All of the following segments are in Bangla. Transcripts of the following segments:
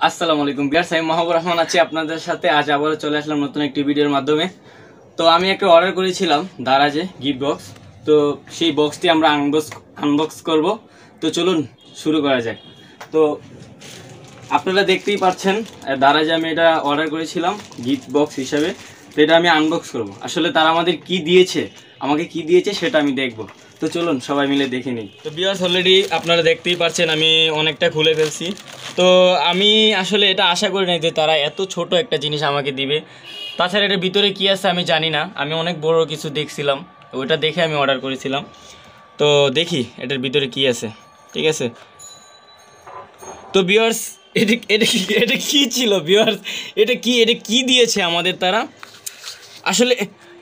আসসালামু আলাইকুম ভিউয়ার্স, আমি মাহবুব রহমান আছি আপনাদের সাথে। আজ আবারও চলে আসলাম নতুন একটি ভিডিওর মাধ্যমে। তো আমি একটা অর্ডার করেছিলাম দারাজে গিফট বক্স। তো সেই বক্সটি আমরা আনবক্স করব। তো চলুন শুরু করা যাক। তো আপনারা দেখতেই পাচ্ছেন দারাজে আমি এটা অর্ডার করেছিলাম গিফট বক্স হিসাবে। তো এটা আমি আনবক্স করব। আসলে তারা আমাদের কি দিয়েছে, আমাকে কি দিয়েছে সেটা আমি দেখব। তো চলুন সবাই মিলে দেখে নিই। তো ভিউয়ার্স, অলরেডি আপনারা দেখতেই পাচ্ছেন আমি অনেকটা খুলে ফেলছি। তো আমি আসলে এটা আশা করি নাই যে তারা এত ছোট একটা জিনিস আমাকে দিবে। তাছাড়া এটার ভিতরে কী আছে আমি জানি না, আমি অনেক বড় কিছু দেখছিলাম, ওইটা দেখে আমি অর্ডার করেছিলাম। তো দেখি এটার ভিতরে কি আছে, ঠিক আছে। তো ভিউয়ার্স, এটা কি ছিল ভিউয়ার্স, এটা কি দিয়েছে আমাদের তারা আসলে,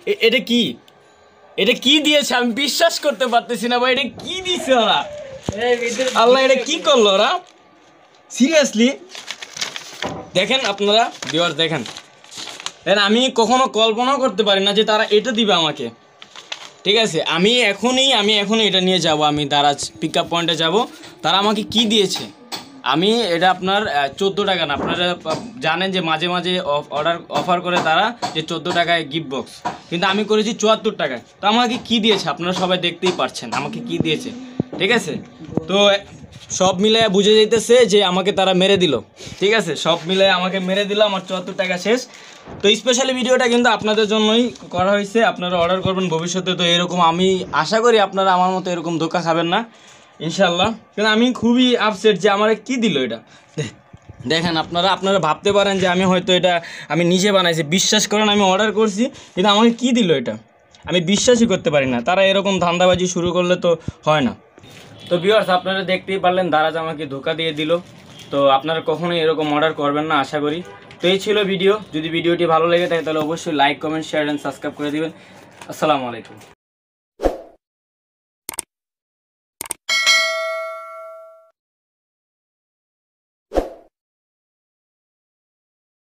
এটা কি দিয়েছে আমি বিশ্বাস করতে পারতেছি না ভাই। এটা কি দিয়েছে ওরা, আল্লাহ, এটা কি করলো ওরা সিরিয়াসলি। দেখেন আপনারা ভিউয়ার্স, দেখেন আমি কখনো কল্পনাও করতে পারি না যে তারা এটা দিবে আমাকে, ঠিক আছে। আমি এখনই এটা নিয়ে যাব, আমি দারাজ পিক আপ পয়েন্টে যাব। তারা আমাকে কি দিয়েছে, আমি এটা আপনার 14 টাকা না, আপনারা জানেন যে মাঝে মাঝে অফার করে তারা যে 14 টাকায় গিফট বক্স, কিন্তু আমি করেছি 74 টাকায়। তো আমাকে কি দিয়েছে আপনারা সবাই দেখতেই পাচ্ছেন আমাকে কি দিয়েছে, ঠিক আছে। তো সব মিলে বুঝে যাইতেছে যে আমাকে তারা মেরে দিল, ঠিক আছে। সব মিলে আমাকে মেরে দিল, আমার 74 টাকা শেষ। তো স্পেশালি ভিডিওটা কিন্তু আপনাদের জন্যই করা হয়েছে, আপনারা অর্ডার করবেন ভবিষ্যতে। তো এরকম আমি আশা করি আপনারা আমার মতো এরকম ধোঁকা খাবেন না ইনশাল্লাহ। কিন্তু আমি খুবই আপসেট যে আমার কি দিল এটা। দেখেন আপনারা ভাবতে পারেন যে আমি হয়তো এটা আমি নিজে বানাইছি, বিশ্বাস করেন আমি অর্ডার করছি, কিন্তু আমাকে কি দিল এটা আমি বিশ্বাসই করতে পারি না। তারা এরকম ধান্দাবাজি শুরু করলে তো হয় না। তো ভিউয়ার্স, আপনারা দেখতেই পারলেন দারাজ আমাকে ধোঁকা দিয়ে দিল। তো আপনারা কখনোই এরকম অর্ডার করবেন না আশা করি। তো এই ছিল ভিডিও। যদি ভিডিওটি ভালো লেগে থাকে তাহলে অবশ্যই like, comment, share and subscribe করে দিবেন। আসসালামু আলাইকুম।